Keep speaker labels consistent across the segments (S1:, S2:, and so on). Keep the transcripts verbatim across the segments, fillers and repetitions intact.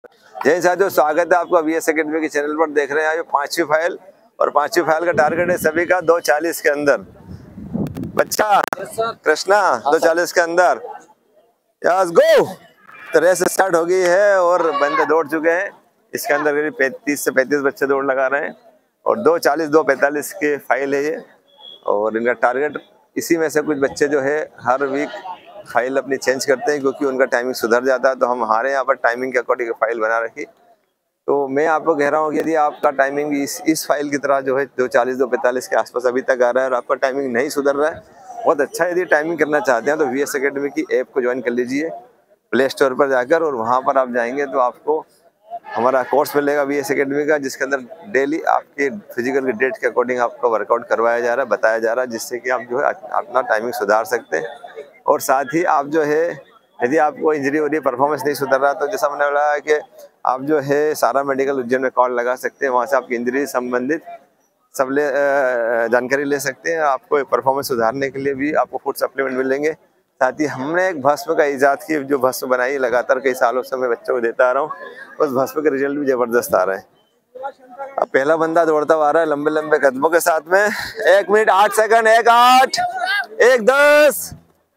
S1: जय साथियों, स्वागत है आपका वीएस एकेडमी के चैनल पर। देख रहे हैं ये पांचवी फाइल और पांचवी फाइल का टारगेट है सभी का दो चालीस के अंदर। बच्चा कृष्णा दो चालीस के अंदर। Yes go. तो रेस स्टार्ट हो गई है और बंदे दौड़ चुके हैं। इसके अंदर करीब पैंतीस से पैंतीस बच्चे दौड़ लगा रहे हैं और दो चालीस दो पैंतालीस के फाइल है ये। और इनका टारगेट, इसी में से कुछ बच्चे जो है हर वीक फाइल अपनी चेंज करते हैं क्योंकि उनका टाइमिंग सुधर जाता है। तो हम हमारे यहाँ पर टाइमिंग के अकॉर्डिंग फाइल बना रखी। तो मैं आपको कह रहा हूँ कि यदि आपका टाइमिंग इस इस फाइल की तरह जो है दो चालीस दो पैंतालीस के आसपास अभी तक आ रहा है और आपका टाइमिंग नहीं सुधर रहा है, बहुत अच्छा। यदि टाइमिंग करना चाहते हैं तो वीएस एकेडमी की ऐप को ज्वाइन कर लीजिए प्ले स्टोर पर जाकर, और वहाँ पर आप जाएंगे तो आपको हमारा कोर्स मिलेगा वीएस एकेडमी का, जिसके अंदर डेली आपके फिजिकल के डेट के अकॉर्डिंग आपका वर्कआउट करवाया जा रहा है, बताया जा रहा है, जिससे कि आप जो है अपना टाइमिंग सुधार सकते हैं। और साथ ही आप जो है यदि आपको इंजरी हो रही है, परफॉर्मेंस नहीं सुधर रहा, तो जैसा मैंने बोला कि आप जो है सारा मेडिकल उज्जैन में कॉल लगा सकते हैं। वहाँ से आपकी इंजरी संबंधित सब ले जानकारी ले सकते हैं। आपको परफॉर्मेंस सुधारने के लिए भी आपको फूड सप्लीमेंट मिलेंगे। साथ ही हमने एक भस्म का ईजाद की, जो भस्म बनाई लगातार कई सालों से मैं बच्चों को देता आ रहा हूँ, उस भस्म के रिजल्ट भी जबरदस्त आ रहे हैं। अब पहला बंदा दौड़ता हुआ आ रहा है लंबे लंबे कदमों के साथ में। एक मिनट आठ सेकंड, एक आठ, एक दस,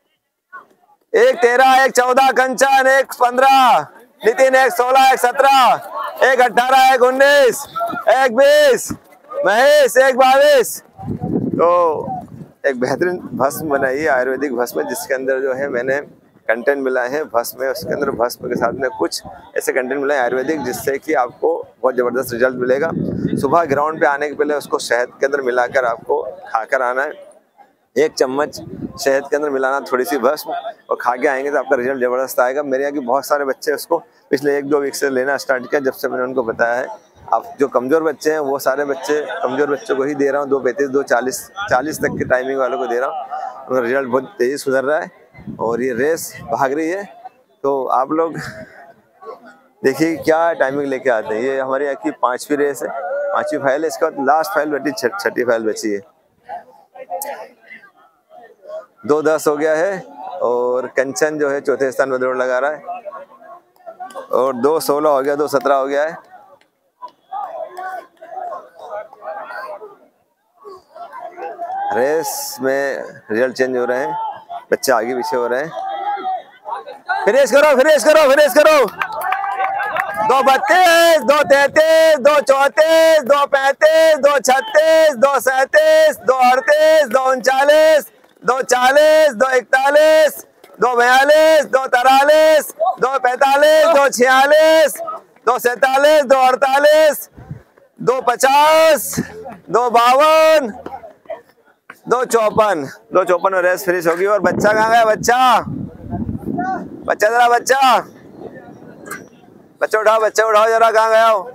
S1: एक तेरह, एक चौदह, कंचन एक पंद्रह, नितिन एक सोलह, एक सत्रह, एक अठारह, एक उन्नीस, एक बीस, महेश एक बाईस। तो एक बेहतरीन भस्म बनाई है, आयुर्वेदिक भस्म, जिसके अंदर जो है मैंने कंटेंट मिलाए हैं भस्म में। उसके अंदर भस्म के साथ में कुछ ऐसे कंटेंट मिलाए आयुर्वेदिक, जिससे कि आपको बहुत ज़बरदस्त रिजल्ट मिलेगा। सुबह ग्राउंड पे आने के पहले उसको शहद के अंदर मिलाकर आपको खाकर आना है। एक चम्मच शहद के अंदर मिलाना थोड़ी सी भस्म, और खा के आएंगे तो आपका रिजल्ट ज़बरदस्त आएगा। मेरे यहाँ के बहुत सारे बच्चे उसको पिछले एक दो वीक से लेना स्टार्ट किया, जब से मैंने उनको बताया है। आप जो कमज़ोर बच्चे हैं वो सारे बच्चे कमज़ोर बच्चों को ही दे रहा हूँ, दो पैंतीस दो चालीस चालीस तक की टाइमिंग वालों को दे रहा हूँ। उनका रिजल्ट बहुत तेज़ी सुधर रहा है और ये रेस भाग रही है। तो आप लोग देखिए क्या टाइमिंग लेके आते हैं। ये हमारे यहाँ की पाँचवीं रेस है, पाँचवीं फाइल है। इसके बाद लास्ट फाइल बची, छठी फाइल बची है। दो दस हो गया है और कंचन जो है चौथे स्थान पर दौड़ लगा रहा है, और दो सोलह हो गया, दो सत्रह हो गया है। रेस में रिजल्ट चेंज हो रहे हैं, बच्चे आगे पीछे हो रहे हैं। फिनिश करो फिनिश करो फिनिश करो। दो बत्तीस, दो तैतीस, दो चौतीस, दो पैंतीस, दो छत्तीस, दो सैंतीस, दो अड़तीस, दो उनचालीस, दो चालीस, दो इकतालीस, दो बयालीस, दो तिरालीस, दो पैंतालीस, दो छियालीस, दो सैतालीस, दो अड़तालीस, दो पचास, दो बावन, दो चौपन। दो चौपन में रेस फिनिश होगी। और बच्चा कहाँ गया? बच्चा बच्चा जरा बच्चा बच्चा उठाओ, बच्चा उठाओ जरा, कहाँ गया हो?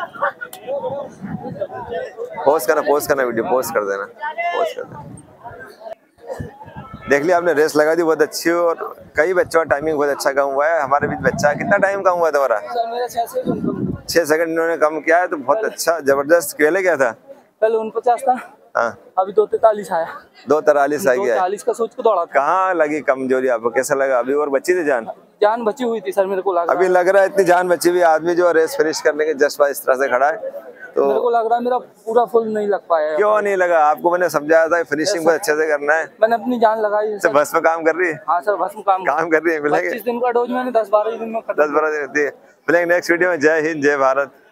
S1: पोस्ट करना पोस्ट करना वीडियो पोस्ट कर देना पोस्ट कर देना। देख लिया आपने, रेस लगा दी बहुत अच्छी, और कई बच्चों का टाइमिंग बहुत अच्छा कम हुआ है। हमारे बीच बच्चा कितना टाइम कम हुआ तुम्हारा? छह सेकंड इन्होंने कम किया है, तो बहुत अच्छा जबरदस्त। पहले क्या था?
S2: पहले उनपचास था, हाँ अभी दो तैतालीस आया, दो
S1: तिरालीस आ गया।
S2: चालीस का सोच को दौड़ा था।
S1: कहाँ लगी कमजोरी आपको? कैसा लगा? अभी और बची थी जान?
S2: जान बची हुई थी सर, मेरे को लग रहा
S1: अभी लग रहा है इतनी जान बची हुई। आदमी जो रेस फिनिश करने के जस्ट बाद इस तरह से खड़ा है, तो
S2: मेरे को लग रहा है मेरा पूरा फुल नहीं लग पाया।
S1: क्यों नहीं लगा? आपको मैंने समझाया था फिनिशिंग बहुत अच्छे से करना है।
S2: मैंने अपनी जान लगाई।
S1: तो बस में काम कर रही है?
S2: हाँ सर, बस में काम
S1: काम कर रही है। मिलेंगे
S2: पच्चीस दिन का डोज मैंने दस बारह दिन में
S1: दस बारह दिन होती है। मिलेंगे नेक्स्ट वीडियो में। जय हिंद, जय भारत।